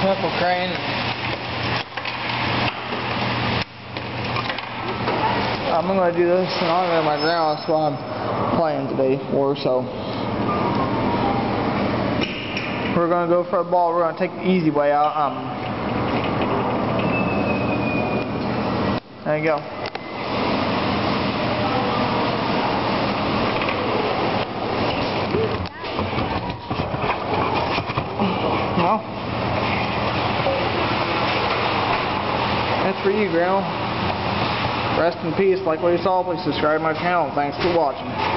knuckle crane. I'm going to do this in honor of my grandma. That's why I'm playing today for. So we're going to go for a ball. We're going to take the easy way out. There you go. Well, that's for you, Grandma. Rest in peace. Like what you saw, please subscribe to my channel. Thanks for watching.